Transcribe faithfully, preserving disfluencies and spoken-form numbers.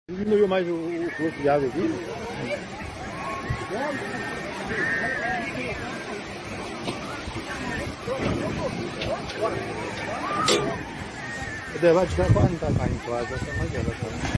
Diminuiu mais o, o fluxo de água aqui. O debate está quase não está caindo quase, essa é mais ela.